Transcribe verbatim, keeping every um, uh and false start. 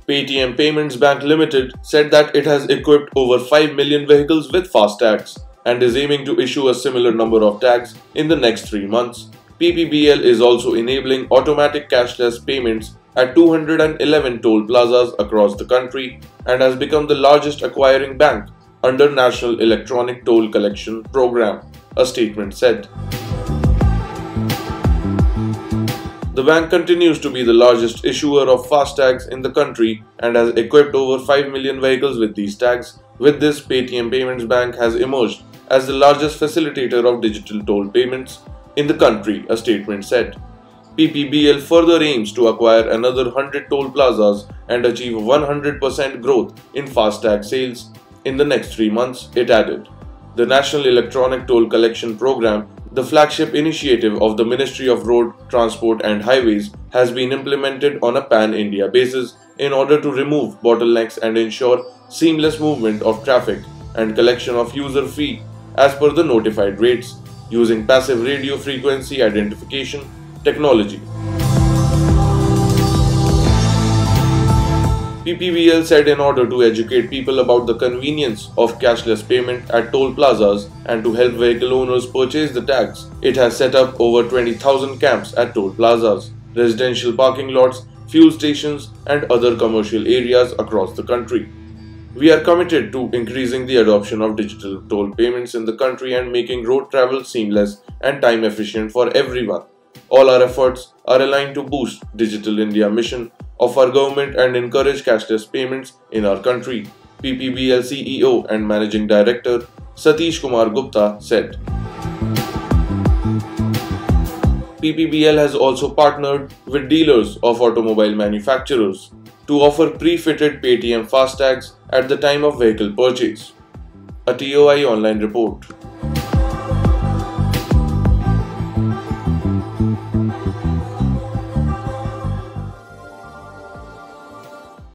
Paytm Payments Bank Limited said that it has equipped over five million vehicles with FASTags and is aiming to issue a similar number of tags in the next three months. P P B L is also enabling automatic cashless payments at two hundred eleven toll plazas across the country and has become the largest acquiring bank under National Electronic Toll Collection Program, a statement said. The bank continues to be the largest issuer of FASTags in the country and has equipped over five million vehicles with these tags. With this, Paytm Payments Bank has emerged as the largest facilitator of digital toll payments in the country, a statement said. P P B L further aims to acquire another one hundred toll plazas and achieve one hundred percent growth in FASTag sales in the next three months, it added. The National Electronic Toll Collection Program, the flagship initiative of the Ministry of Road Transport and Highways, has been implemented on a pan-India basis in order to remove bottlenecks and ensure seamless movement of traffic and collection of user fee as per the notified rates, using passive radio frequency identification technology. P P B L said in order to educate people about the convenience of cashless payment at toll plazas and to help vehicle owners purchase the tags, it has set up over twenty thousand camps at toll plazas, residential parking lots, fuel stations and other commercial areas across the country. We are committed to increasing the adoption of digital toll payments in the country and making road travel seamless and time efficient for everyone. All our efforts are aligned to boost Digital India mission of our government and encourage cashless payments in our country, P P B L C E O and Managing Director Satish Kumar Gupta said. P P B L has also partnered with dealers of automobile manufacturers to offer pre-fitted Paytm FASTags at the time of vehicle purchase. A T O I online report.